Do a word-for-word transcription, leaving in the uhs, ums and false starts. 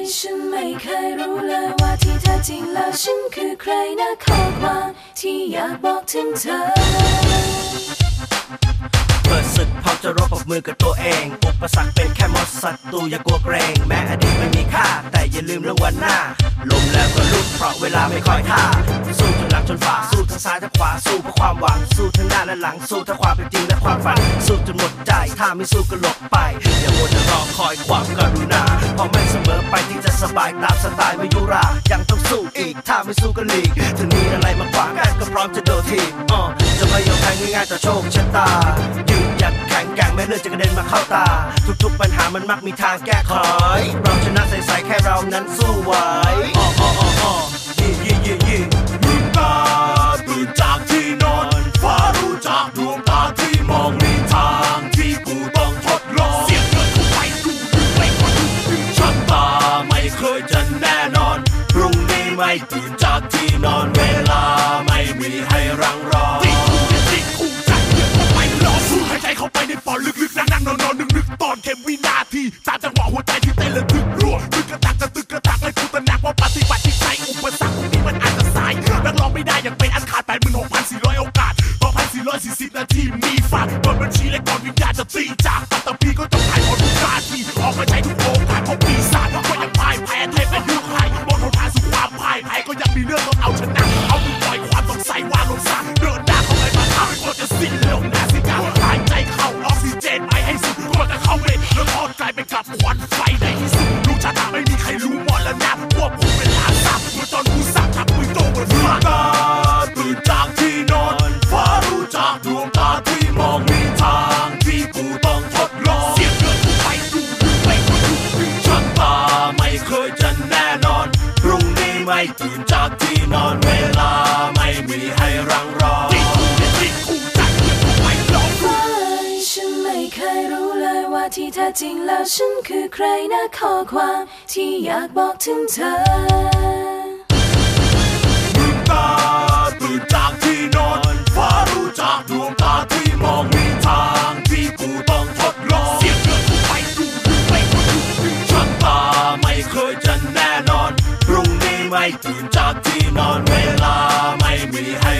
ฉันไม่เคยรู้เลยว่าที่แท้จริงแล้วฉันคือใครนะข้อความที่อยากบอกถึงเธอเปิดศึกพร้อมจะรบกับมือกับตัวเองอุปสรรคเป็นแค่มดศัตรูอย่ากลัวเกรงแม้อดีตไม่มีค่าแต่อย่าลืมเรื่องวันหน้าล้มแล้วก็ลุกเพราะเวลาไม่คอยท่าสู้จนหลังจนฝ่าสู้ทั้งซ้ายทั้งขวาสู้เพื่อความหวังสู้ทั้งหน้าและหลังสู้ทั้งความเป็นจริงและความฝันสู้จนหมดใจถ้าไม่สู้ก็หลบไปอย่ามัวแต่รอคอยความกรุณาเพราะไม่เสมอไปที่จะสบายตามสไตล์มายุรายังต้องสู้อีกถ้าไม่สู้ก็หลีกถึงมีอะไรมาขวางกันก็พร้อมจะโดดทีอ๋อจะไม่ยอมแพ้ง่ายๆต่อโชคชะตายืนหยัดแข็งแกร่งแม้เลือดจะกระเด็นมาเข้าตาทุกๆปัญหามันมักมีทางแก้ไขเราชนะใสๆแค่เรานั้นสู้ไหวอ๋ออ๋ออ๋อยี่ยี่ยี่ยี่ลืมตาตื่นจากที่นอนฟ้ารู้จักดวงตาที่มองมีทางที่กูต้องทดลองเสียงเงินเข้าไปดูดูไปก็ดูดูชันตาไม่เคยจะแน่นอนพรุ่งนี้ไม่ตื่นจากที่นอนเวลาไม่มีให้รังรอติดคู่ติดคู่ใจเดือดเข้าไปรอสู้หายใจเข้าไปในปอดลึกๆนั่งๆนอนๆนึกๆตอนเข็มวินาทีตามจังหวะหัวใจที่เต้นระทึกรัวตึกกระตักจะตึกกระตักเลยกูตระหนักว่าปฏิบัติที่ใจอุปสรรคพวกนี้มันอาจจะสายนักร้องไม่ได้ยังเป็นอันขาด แปดหมื่นหกพันสี่ร้อย โอกาส สองพันสี่ร้อยสี่สิบ นาทีมีฝากก่อนบัญชีและก่อนวิญญาณจะตีจากตัดตะพีก็ต้องถ่ายทอดทุกนาทีออกมาใช้ทุกโอกาสเพราะปีศาจก็ยังพ่ายแพ้เทพเป็นยุคใครมองหนทางสู่ความพ่ายแพ้ก็ยังมีเรื่องต้องเอาชนะเอามือปล่อยความสงสัยว่าลงสร้างเดินหน้าเข้าไปมาทำก็จะสิ้นลงหน้าสิกาหายใจเข้าออกซิเจนไปให้สุดก็จะเข้าเวทแล้วทอดกลายเป็นกับควันไฟในที่สุดรู้ชะตาไม่มีใครรู้หมดแล้วนะพวกผมเป็นลาสับเมื่อตอนกูสั่งทับมือโตบนฟ้าตาตื่นจากที่นอนฟ้ารู้จักดวงตาที่มองมีทางที่กูต้องทดลองเสียงเกินกูไปดูดูไปก็ดูดูชันตาไม่เคยจะแน่นอนพรุ่งนี้ไม่ตื่นจากที่นอนเวลาไม่มีให้รังรอติดคู่ติดคู่ใจเดือดเข้าไปรอฉันไม่เคยรู้เลยว่าที่แท้จริงแล้วฉันคือใครนะข้อความที่อยากบอกถึงเธอลืมตาตื่นจากที่นอนฟ้ารู้จักดวงตาที่มองมีทางที่กูต้องทดลองเสียงเกินกูไปดูดูไปก็ดูดูชันตาไม่เคยจะแน่นอนพรุ่งนี้ไม่ตื่นจากที่นอนเวลาไม่มีให้